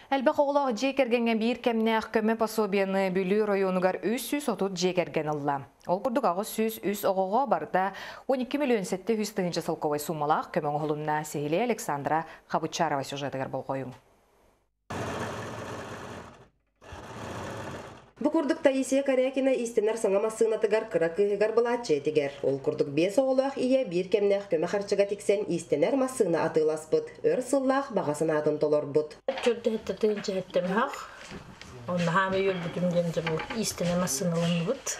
Әлбәқ оғылағы жекергенген бір кәмнәқ көмі пособияны бүлі районығар 330 жекерген алла. Ол күрдік ағы сүз үз оғыға барда 12 миллион сетті үстігінші сылковай сумалақ көмің оғылымна Сехилия Александра Хабычарова сюжетігер бұл қойым. Бу курдук Таисия Карякина истенер саңамасыгнатыгар кыракыгар булачетигер. Ол курдук 5 оғылақ ие бір кемнәқ көмі харчыга тиксен истенер массыгна атыласпыт. Өр сыллақ бағасына атын толорбут. Чөрді әттірден жәттім хақ. Оны хамы өл бүтімден бұл истенер массыгналын бұд.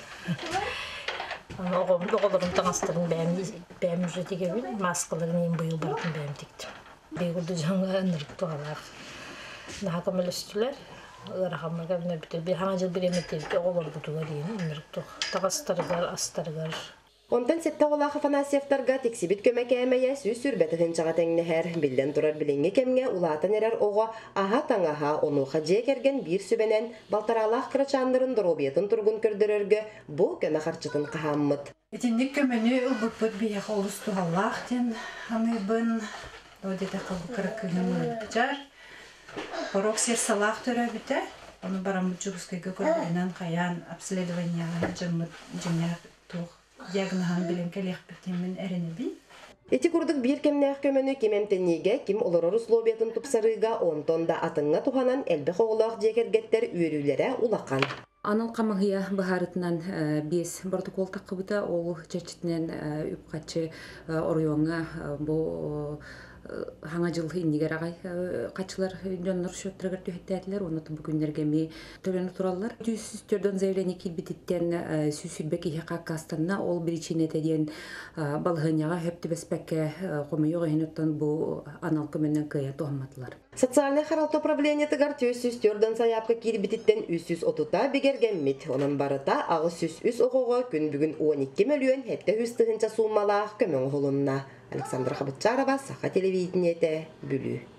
Оғылығын таңастырын бәм жүретеге біл. Маскаларын ең бұйыл бардың бәм тектім. Бейгілді жаңға әніріп тұғалар. Нағақым өлістілер. Рахамага bir hana jıl bir emetelip oğlar butular yeni ünürüktü. Tağastırgar, astırgar. Ondan sette oğlaq Afanasiyevtarga teksibit kömek əməyə süz sürbətігін çağa tәңнәһәр. Bilden turar bilingi kemge ulatan erer oğa aha tаңаha onuqa jekergen bir sübenen baltaralaq kıraçandırın dorobiyatın turgun kördürörgü bu köme harçıtın qahammıt. Etindik kömeni ılbıt biyaq olustu Allah den hamı bın odete qalbu kırıkıgın jar. Порог серсалах төрә бите. Оны барамучугыскайга көргәннән каян обследованиягә җиңнәр туг диагнозын белән кәлек битмен әренеби. Эти курдук бир кемнәх көмөнү кемемтенниге ким олорор условиятын тупсарыга онтонда атыңга туханан элбек оглак жекергеттер үйрүләре улакан. Анал камагыя бахарытынан 5 протокол такыбыта ол чечитнен үпкачы оройонга бу Хаңа жыл иннигер ағай қачылар жоннор шөттіргір түйеттәділер, оны бүгіндерге ме төлені тұралар. Түйсіздерден заявление келбететтен сүйсілбек иеқа қастанына ол бірічен етеден балғыняға хөпті бәспәкке қомы еғі хенеттен бұл анал көменнен күйе тоғыматылар. Социальный харалты проблемиятыгар түйсіздерден саяпқы келбететтен 330-та бігерген мет. Onun барыта ағы сүз үз оғуға күн бүгін 12 миллион хетті үстігінші сумалақ көмен ғылынна. Александра Хабычарова, Саха телевидениете, Бүлі.